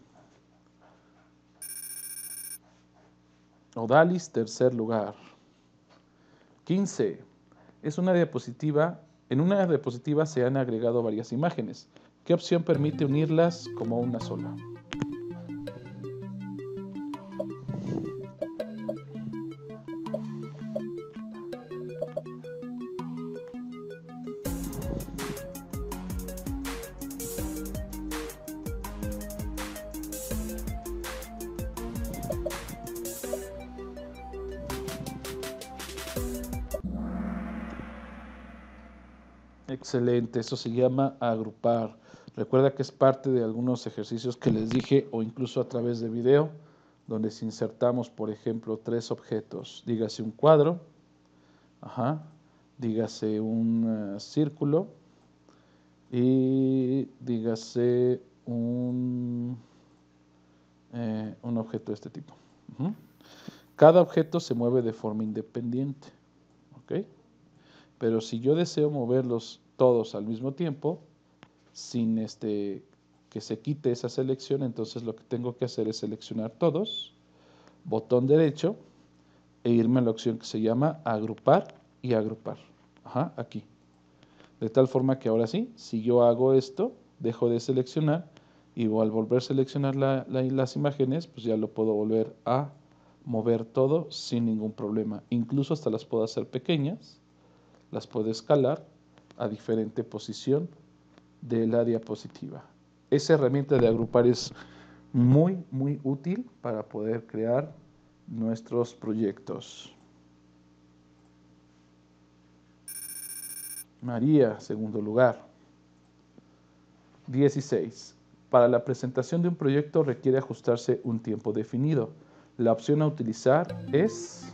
Odalis, tercer lugar. quince. Es una diapositiva. En una diapositiva se han agregado varias imágenes. ¿Qué opción permite unirlas como una sola? Excelente, eso se llama agrupar. Recuerda que es parte de algunos ejercicios que les dije o incluso a través de video, donde si insertamos, por ejemplo, tres objetos, dígase un cuadro, ajá, dígase un uh, círculo y dígase un, eh, un objeto de este tipo. Uh-huh. Cada objeto se mueve de forma independiente, ¿ok? Pero si yo deseo moverlos todos al mismo tiempo, sin este, que se quite esa selección, entonces lo que tengo que hacer es seleccionar todos, botón derecho, e irme a la opción que se llama agrupar y agrupar. Ajá, aquí. De tal forma que ahora sí, si yo hago esto, dejo de seleccionar y al volver a seleccionar la, la, las imágenes, pues ya lo puedo volver a mover todo sin ningún problema. Incluso hasta las puedo hacer pequeñas, las puedo escalar a diferente posición de la diapositiva. Esa herramienta de agrupar es muy, muy útil para poder crear nuestros proyectos. María, segundo lugar. dieciséis. Para la presentación de un proyecto requiere ajustarse un tiempo definido. La opción a utilizar es...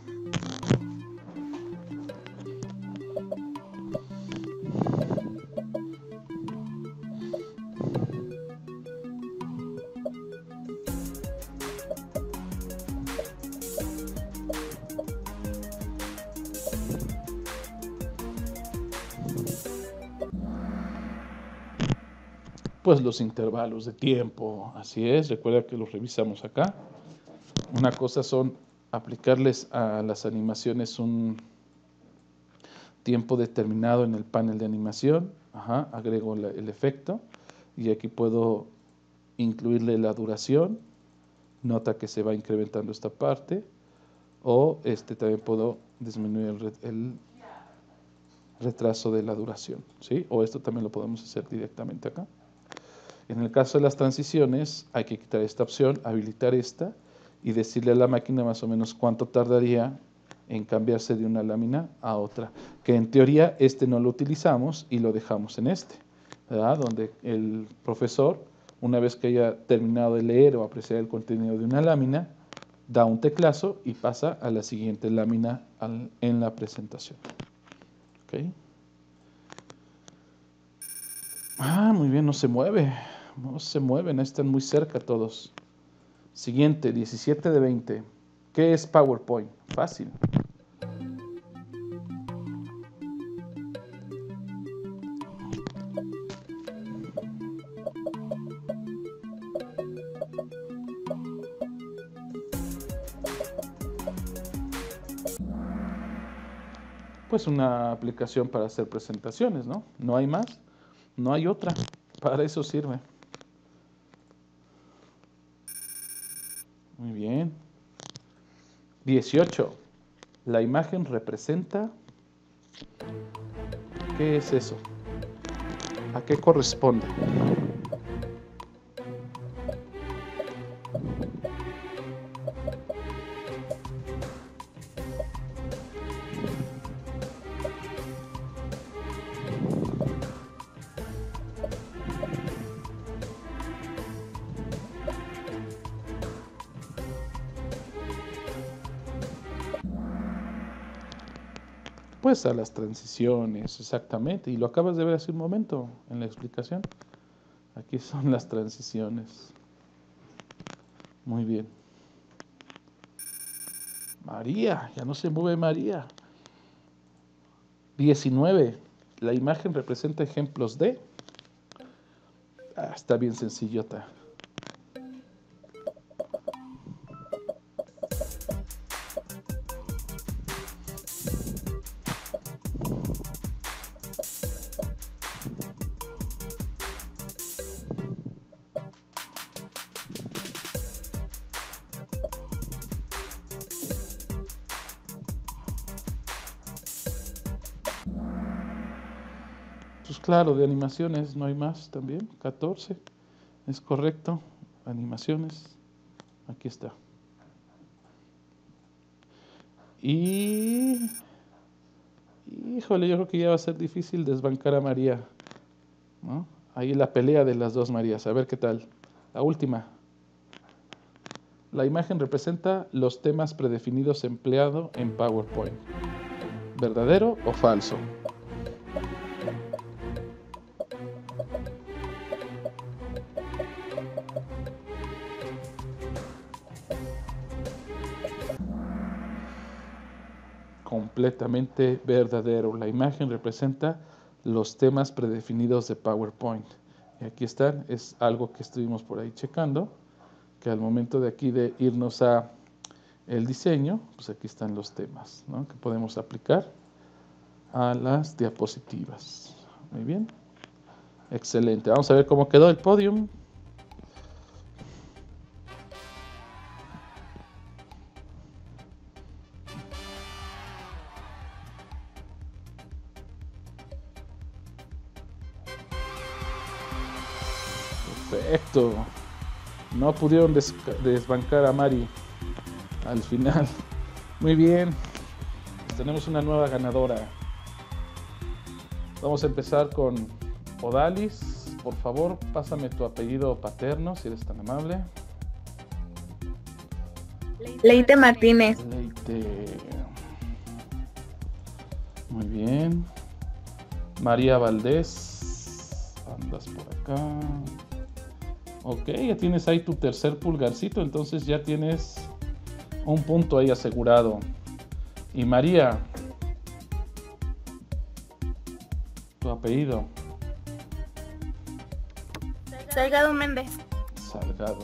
pues los intervalos de tiempo, así es, recuerda que los revisamos acá. Una cosa son aplicarles a las animaciones un tiempo determinado en el panel de animación, ajá, agrego la, el efecto y aquí puedo incluirle la duración, nota que se va incrementando esta parte, o este también puedo disminuir el, el retraso de la duración, ¿sí? O esto también lo podemos hacer directamente acá. En el caso de las transiciones, hay que quitar esta opción, habilitar esta y decirle a la máquina más o menos cuánto tardaría en cambiarse de una lámina a otra. Que en teoría este no lo utilizamos y lo dejamos en este, ¿verdad? Donde el profesor, una vez que haya terminado de leer o apreciar el contenido de una lámina, da un teclazo y pasa a la siguiente lámina al, en la presentación. ¿Okay? Ah, muy bien, no se mueve. No se mueven, están muy cerca todos. Siguiente, diecisiete de veinte. ¿Qué es PowerPoint? Fácil. Pues una aplicación para hacer presentaciones, ¿no? No hay más, no hay otra. Para eso sirve. Muy bien. dieciocho. La imagen representa... ¿Qué es eso? ¿A qué corresponde? Pues a las transiciones, exactamente. Y lo acabas de ver hace un momento en la explicación. Aquí son las transiciones. Muy bien. María, ya no se mueve María. diecinueve. La imagen representa ejemplos de... Ah, está bien sencillota. Pues claro, de animaciones no hay más también. catorce. Es correcto. Animaciones. Aquí está. Y... Híjole, yo creo que ya va a ser difícil desbancar a María, ¿no? Ahí la pelea de las dos Marías, a ver qué tal. La última. La imagen representa los temas predefinidos empleados en PowerPoint. ¿Verdadero o falso? Completamente verdadero. La imagen representa los temas predefinidos de PowerPoint. Y aquí están, es algo que estuvimos por ahí checando, que al momento de aquí de irnos a el diseño, pues aquí están los temas, ¿no?, que podemos aplicar a las diapositivas. Muy bien. Excelente. Vamos a ver cómo quedó el podium. Perfecto. No pudieron des desbancar a Mari al final. Muy bien. Pues tenemos una nueva ganadora. Vamos a empezar con Odalis. Por favor, pásame tu apellido paterno, si eres tan amable. Leite Martínez. Leite. Muy bien. María Valdés. Andas por acá. Ok, ya tienes ahí tu tercer pulgarcito, entonces ya tienes un punto ahí asegurado. Y María, tu apellido. Salgado Méndez. Salgado.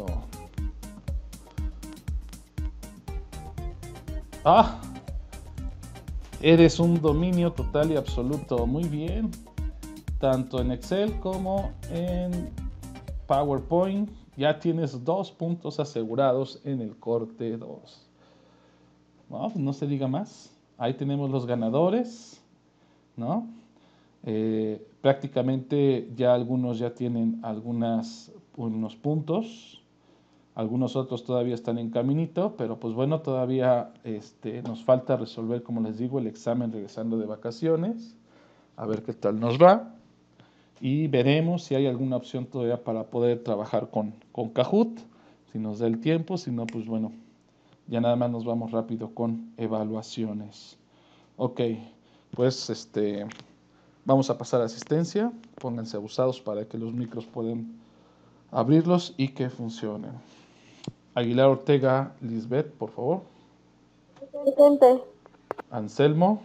¡Ah! Eres un dominio total y absoluto. Muy bien. Tanto en Excel como en PowerPoint ya tienes dos puntos asegurados en el corte dos. No, pues no se diga más. Ahí tenemos los ganadores, ¿no? Eh, prácticamente ya algunos ya tienen algunas, unos puntos, algunos otros todavía están en caminito, pero pues bueno, todavía este, nos falta resolver, como les digo, el examen regresando de vacaciones, a ver qué tal nos va, y veremos si hay alguna opción todavía para poder trabajar con, con Kahoot, si nos da el tiempo, si no, pues bueno, ya nada más nos vamos rápido con evaluaciones. Ok, pues este... vamos a pasar a asistencia. Pónganse abusados para que los micros puedan abrirlos y que funcionen. Aguilar Ortega Lisbeth, por favor. Presente. Anselmo.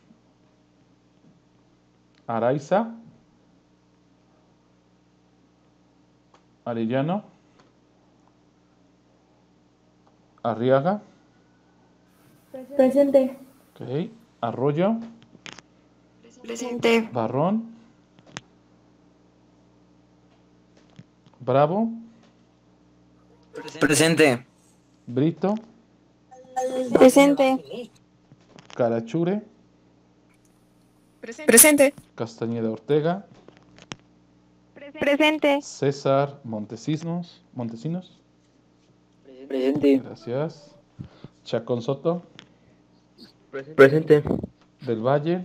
Araiza. Arellano. Arriaga. Presente. Ok. Arroyo. Presente. Barrón. Bravo. Presente. Brito. Presente. Carachure. Presente. Castañeda Ortega. Presente. César Montesinos. Montesinos. Presente. Gracias. Chacón Soto. Presente. Del Valle.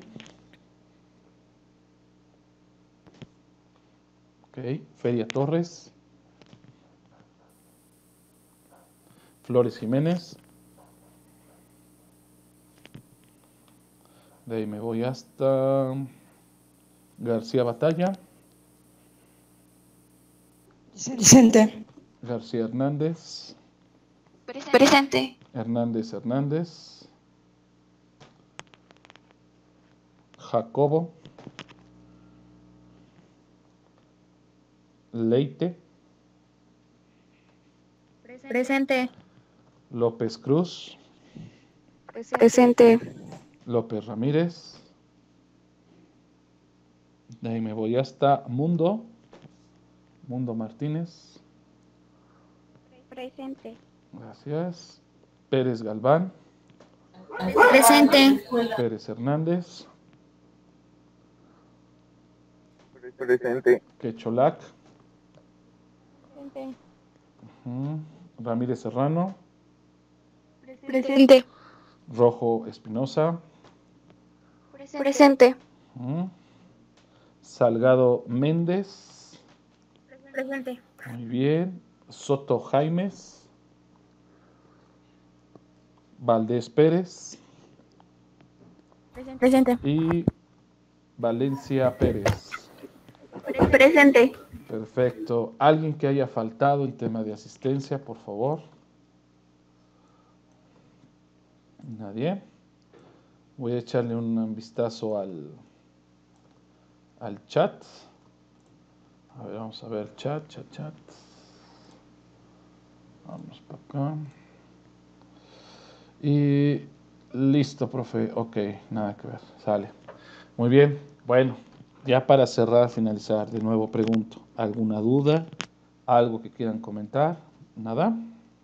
Ok. Feria Torres. Flores Jiménez. De ahí me voy hasta García Batalla. Presente. García Hernández. Presente. Hernández Hernández. Jacobo. Leite. Presente. López Cruz. Presente. López Ramírez. De ahí me voy hasta Mundo. Mundo Martínez. Presente. Gracias. Pérez Galván. Presente. Pérez Hernández. Presente. Quecholac. Presente. Uh-huh. Ramírez Serrano. Presente. Rojo Espinosa. Presente. Mm. Salgado Méndez. Presente. Muy bien. Soto Jaimes. Valdés Pérez. Presente. Y Valencia Pérez. Presente. Perfecto. ¿Alguien que haya faltado en tema de asistencia, por favor? Nadie. Voy a echarle un vistazo al, al chat. A ver, vamos a ver chat, chat, chat. Vamos para acá. Y listo, profe. Ok, nada que ver. Sale. Muy bien. Bueno, ya para cerrar, finalizar, de nuevo pregunto. ¿Alguna duda? ¿Algo que quieran comentar? ¿Nada?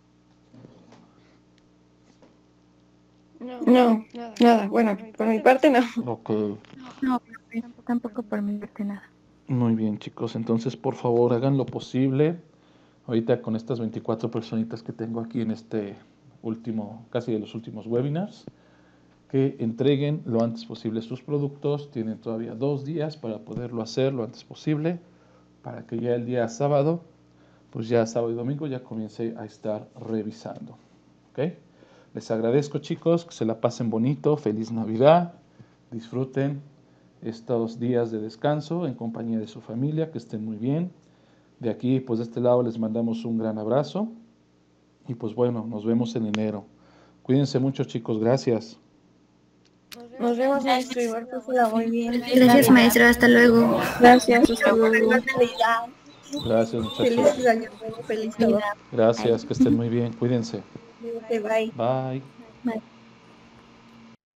No, no, nada, nada. Bueno, por mi parte no. Ok. No, tampoco por mi parte nada. Muy bien, chicos. Entonces, por favor, hagan lo posible. Ahorita con estas veinticuatro personitas que tengo aquí en este último, casi de los últimos webinars, que entreguen lo antes posible sus productos. Tienen todavía dos días para poderlo hacer lo antes posible, para que ya el día sábado, pues ya sábado y domingo, ya comience a estar revisando. ¿Ok? Les agradezco, chicos, que se la pasen bonito. Feliz Navidad. Disfruten estos días de descanso en compañía de su familia, que estén muy bien. De aquí, pues de este lado, les mandamos un gran abrazo. Y pues bueno, nos vemos en enero. Cuídense mucho, chicos. Gracias. Nos vemos, maestro. Igual pues la voy bien. Gracias, maestro. Hasta luego. Gracias, hasta luego. Gracias, muchachos. Feliz año nuevo, feliz todo. Gracias, que estén muy bien. Cuídense. Bye. Bye. Bye.